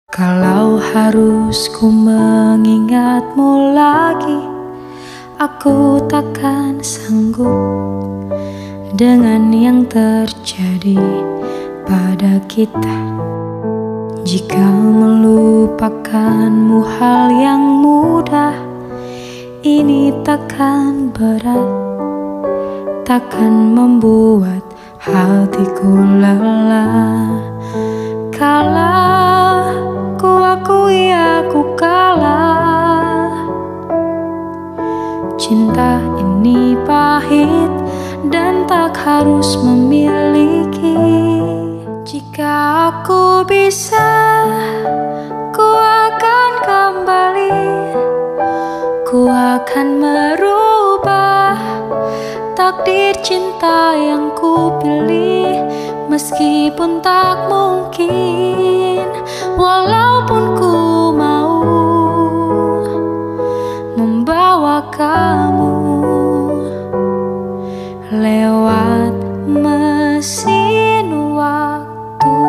Kalau harus ku mengingatmu lagi, aku takkan sanggup dengan yang terjadi pada kita. Jika melupakanmu hal yang mudah, ini takkan berat, takkan membuat hatiku lelah. Kalah, ku akui aku kalah. Cinta ini pahit dan tak harus memiliki. Jika aku bisa, ku akan kembali. Ku akan merubah takdir cinta yang ku pilih. Meskipun tak mungkin, walaupun ku mau membawa kamu lewat mesin waktu.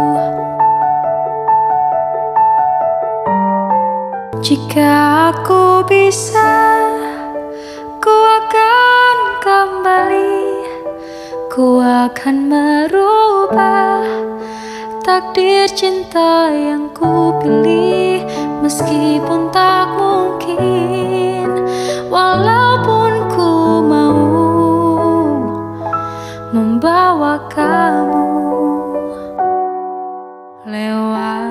Jika aku bisa, ku akan kembali. Ku akan merubah takdir cinta yang ku pilih. Meskipun tak mungkin, walaupun ku mau membawa kamu lewat